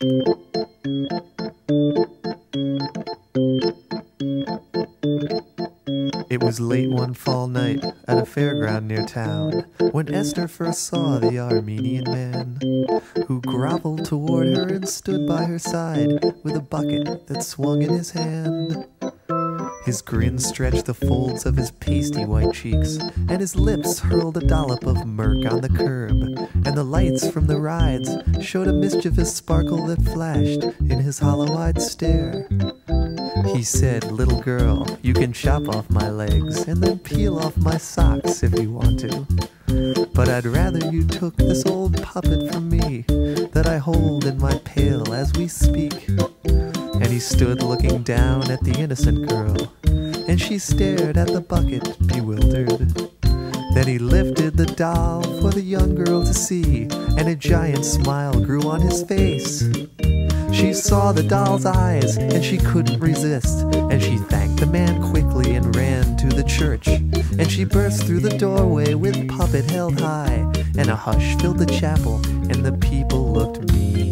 It was late one fall night at a fairground near town when Esther first saw the Armenian man, who groveled toward her and stood by her side with a bucket that swung in his hand. His grin stretched the folds of his pasty white cheeks, and his lips hurled a dollop of murk on the curb, and the lights from the rides showed a mischievous sparkle that flashed in his hollow-eyed stare. He said, "Little girl, you can chop off my legs and then peel off my socks if you want to. But I'd rather you took this old puppet from me that I hold in my pail as we speak." And he stood looking down at the innocent girl, and she stared at the bucket, bewildered. Then he lifted the doll for the young girl to see, and a giant smile grew on his face. She saw the doll's eyes, and she couldn't resist, and she thanked the man quickly and ran to the church. And she burst through the doorway with puppet held high, and a hush filled the chapel, and the people looked mean.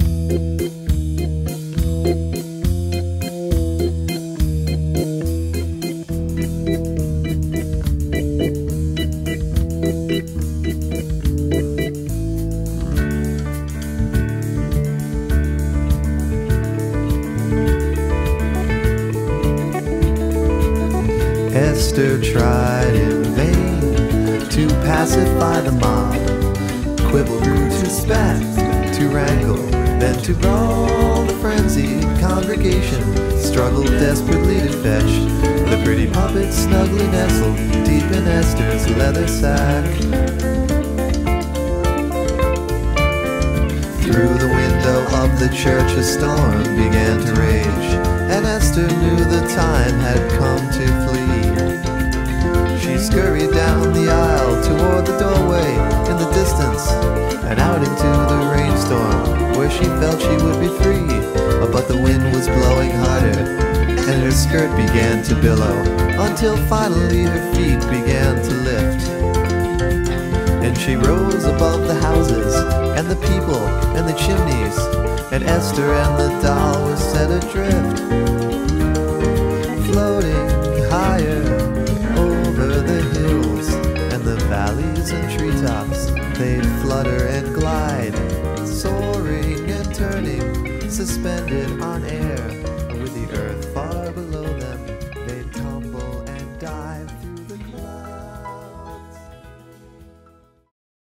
Esther tried in vain to pacify the mob, quibbled, grew to spat, to wrangle, then to brawl. The frenzied congregation struggled desperately to fetch the pretty puppet snugly nestled deep in Esther's leather sack. Through the window of the church a storm began to rage, and Esther knew the time had come to flee. She scurried down the aisle toward the doorway in the distance, and out into the rainstorm where she felt she would be free. But the wind was blowing harder, and her skirt began to billow, until finally her feet began to lift. And she rose above the houses, and the people, and the chimneys, and Esther and the doll were set adrift, floating higher over the hills and the valleys and treetops. They'd flutter and glide, soaring and turning, suspended on air.